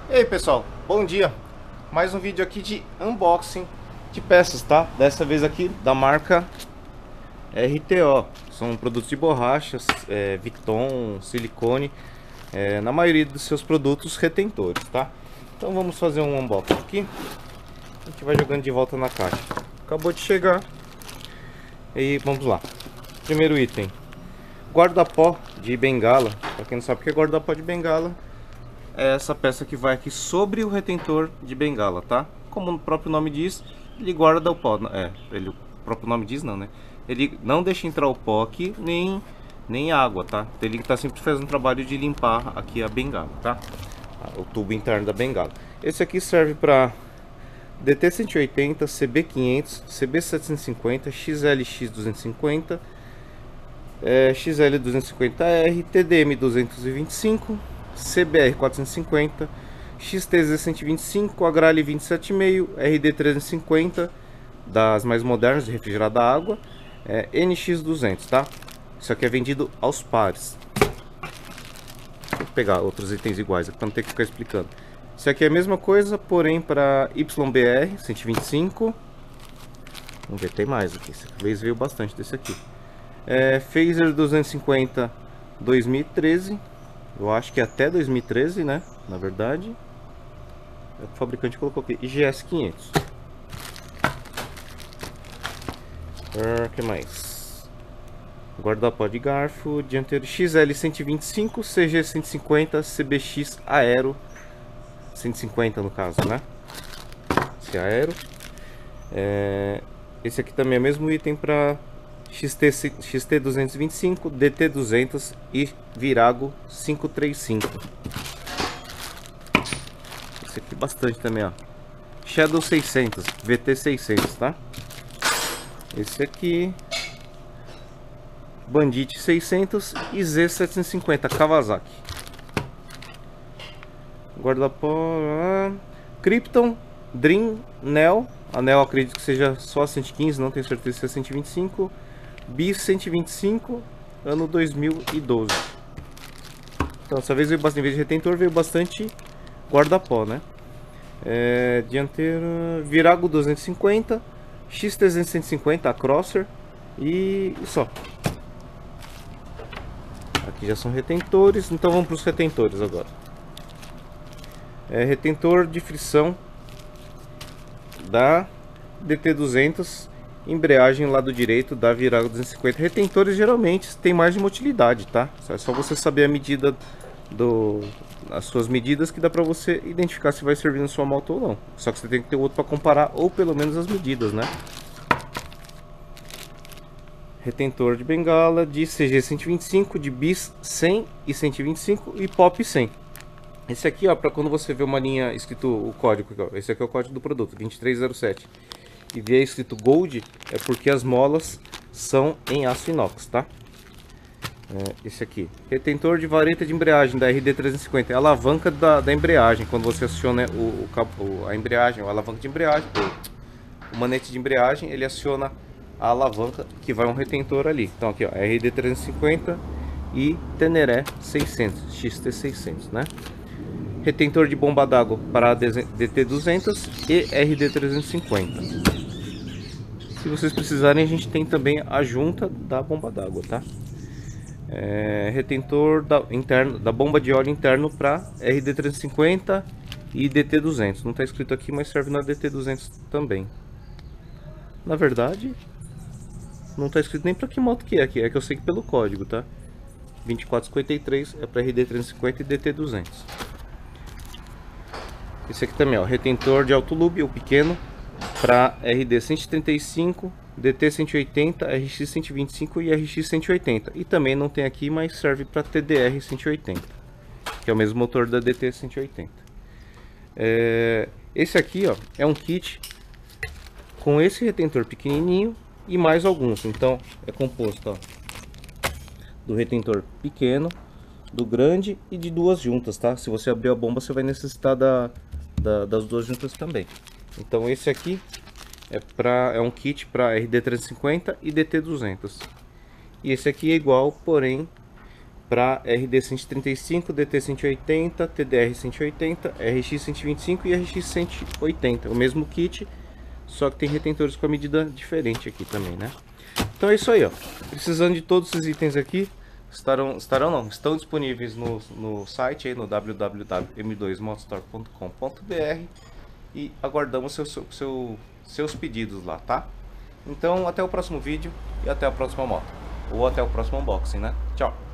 E aí pessoal, bom dia! Mais um vídeo aqui de unboxing de peças, tá? Dessa vez aqui da marca RTO. São produtos de borrachas, Victon, silicone, na maioria dos seus produtos retentores, tá? Então vamos fazer um unboxing aqui. A gente vai jogando de volta na caixa. Acabou de chegar. E vamos lá. Primeiro item: guarda-pó de bengala. Pra quem não sabe o que é guarda-pó de bengala, é essa peça que vai aqui sobre o retentor de bengala, tá? Como o próprio nome diz, ele guarda o pó. O próprio nome diz não, né? Ele não deixa entrar o pó aqui, nem água, tá? Então, ele tá sempre fazendo um trabalho de limpar aqui a bengala, tá? O tubo interno da bengala. Esse aqui serve para DT180, CB500, CB750, XLX250, XL250R, TDM225, CBR450, XTZ125, Agrale 27,5, RD350, das mais modernas, de refrigerada a água, NX200, tá? Isso aqui é vendido aos pares. Vou pegar outros itens iguais aqui para não ter que ficar explicando. Isso aqui é a mesma coisa, porém para YBR 125. Vamos ver, tem mais aqui. Essa vez veio bastante desse aqui. Phaser 250 2013. Eu acho que até 2013, né? Na verdade, o fabricante colocou aqui IGS 500. O que mais? Guarda-pó de garfo dianteiro XL 125, CG 150, CBX Aero 150 no caso, né? Esse Aero. Esse aqui também é o mesmo item para XT225, DT200 e Virago 535. Esse aqui bastante também, ó. Shadow 600, VT 600, tá? Esse aqui Bandit 600 e Z750 Kawasaki. Guarda-pó Krypton Dream Neo. A Neo acredito que seja só a 115, não tenho certeza se é 125. BIS 125, ano 2012. Então dessa vez veio bastante, em vez de retentor, veio bastante guarda-pó, né? Dianteiro Virago 250, XT150, a Crosser e só. Aqui já são retentores, então vamos para os retentores agora. Retentor de frição da DT200, embreagem lado direito da Virago 250. Retentores geralmente tem mais de uma utilidade, tá? É só você saber a medida as suas medidas que dá pra você identificar se vai servir na sua moto ou não. Só que você tem que ter outro para comparar, ou pelo menos as medidas, né? Retentor de bengala de CG 125, de BIS 100 e 125 e POP 100. Esse aqui, ó, para quando você vê uma linha escrito o código, ó, esse aqui é o código do produto, 2307. E vier escrito Gold, é porque as molas são em aço inox, tá? Esse aqui, retentor de vareta de embreagem da RD350, é a alavanca da embreagem. Quando você aciona a embreagem, a alavanca de embreagem, o manete de embreagem, ele aciona a alavanca que vai um retentor ali. Então aqui, ó, RD350 e Teneré 600, XT600, né? Retentor de bomba d'água para DT200 e RD350. Se vocês precisarem, a gente tem também a junta da bomba d'água, tá? Retentor da bomba de óleo interno para RD350 e DT200. Não está escrito aqui, mas serve na DT200 também. Na verdade, não está escrito nem para que moto que é aqui. É que eu sei que pelo código, tá? 2453 é para RD350 e DT200. Esse aqui também, ó, retentor de alto lube, o pequeno, para RD 135, DT 180, RX 125 e RX 180. E também não tem aqui, mas serve para TDR 180, que é o mesmo motor da DT 180. Esse aqui, ó, é um kit com esse retentor pequenininho e mais alguns. Então é composto, ó, do retentor pequeno, do grande e de duas juntas, tá? Se você abrir a bomba, você vai necessitar das duas juntas também. Então esse aqui é um kit para RD350 e DT200. E esse aqui é igual, porém para RD 135, DT 180, TDR 180, RX 125 e RX 180. O mesmo kit, só que tem retentores com a medida diferente aqui também, né? Então é isso aí, ó. Precisando de todos esses itens aqui, estão disponíveis no site aí, no www.m2motostore.com.br, e aguardamos seus pedidos lá, tá? Então até o próximo vídeo e até a próxima moto, ou até o próximo unboxing, né? Tchau!